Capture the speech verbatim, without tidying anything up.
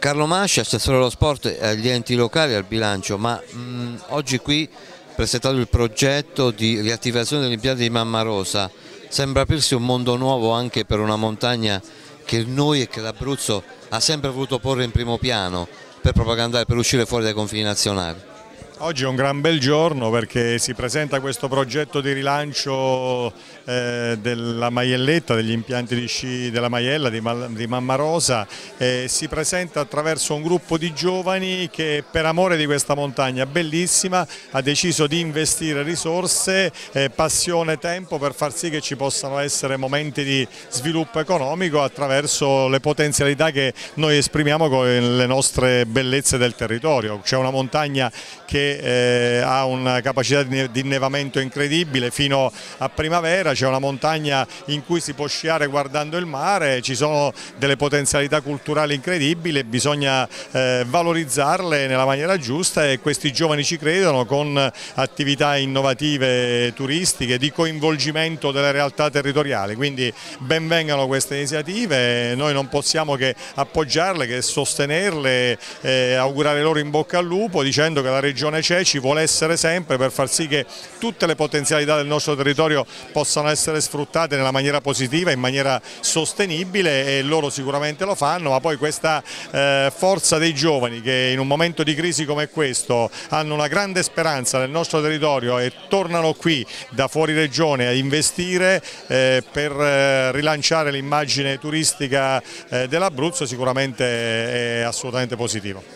Carlo Masci, assessore allo sport e agli enti locali e al bilancio, ma mh, oggi qui presentato il progetto di riattivazione degli impianti di Mammarosa. Sembra aprirsi un mondo nuovo anche per una montagna che noi e che l'Abruzzo ha sempre voluto porre in primo piano per propagandare, per uscire fuori dai confini nazionali. Oggi è un gran bel giorno perché si presenta questo progetto di rilancio eh, della Maielletta, degli impianti di sci della Maiella di, di Mammarosa, eh, si presenta attraverso un gruppo di giovani che per amore di questa montagna bellissima ha deciso di investire risorse, eh, passione, tempo per far sì che ci possano essere momenti di sviluppo economico attraverso le potenzialità che noi esprimiamo con le nostre bellezze del territorio. C'è una montagna che Eh, ha una capacità di innevamento incredibile fino a primavera, c'è una montagna in cui si può sciare guardando il mare, ci sono delle potenzialità culturali incredibili, bisogna eh, valorizzarle nella maniera giusta e questi giovani ci credono con attività innovative turistiche, di coinvolgimento delle realtà territoriali, quindi ben vengano queste iniziative, noi non possiamo che appoggiarle, che sostenerle, eh, augurare loro in bocca al lupo dicendo che la Regione c'è, ci vuole essere sempre per far sì che tutte le potenzialità del nostro territorio possano essere sfruttate nella maniera positiva, in maniera sostenibile, e loro sicuramente lo fanno, ma poi questa eh, forza dei giovani che in un momento di crisi come questo hanno una grande speranza nel nostro territorio e tornano qui da fuori regione a investire eh, per eh, rilanciare l'immagine turistica eh, dell'Abruzzo, sicuramente è assolutamente positivo.